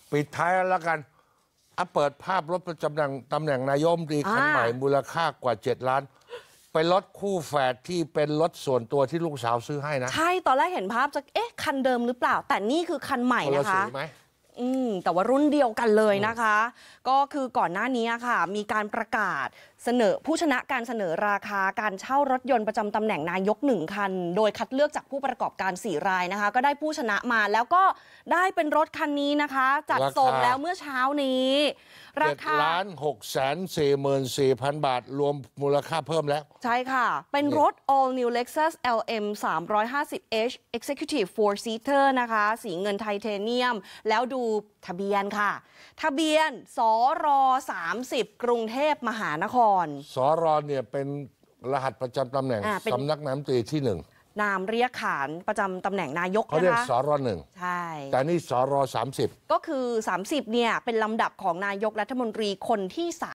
ปิดท้ายแล้วกันเปิดภาพรถประจำตำแหน่งนายกรัฐมนตรีคันใหม่มูลค่ากว่า7 ล้านเป็นรถคู่แฝดที่เป็นรถส่วนตัวที่ลูกสาวซื้อให้นะใช่ตอนแรกเห็นภาพจะคันเดิมหรือเปล่าแต่นี่คือคันใหม่นะคะแต่ว่ารุ่นเดียวกันเลยนะคะก็คือก่อนหน้านี้ค่ะมีการประกาศเสนอผู้ชนะการเสนอราคาการเช่ารถยนต์ประจำตำแหน่งนายก1 คันโดยคัดเลือกจากผู้ประกอบการ4 รายนะคะก็ได้ผู้ชนะมาแล้วก็ได้เป็นรถคันนี้นะคะจัดส่งแล้วเมื่อเช้านี้ราคา 7,644,000 บาทรวมมูลค่าเพิ่มแล้วใช่ค่ะเป็นรถ All New Lexus LM 350h Executive 4-seater นะคะสีเงินไทเทเนียมแล้วดูทะเบียนค่ะทะเบียนสร30กรุงเทพมหานครสรเนี่ยเป็นรหัสประจำตำแหน่งสำนักนายกรัฐมนตรีที่1 นามเรียกขานประจำตำแหน่งนายกเขาเรียกสร1 ใช่แต่นี่สร30 ก็คือ30เนี่ยเป็นลำดับของนายกรัฐมนตรีคนที่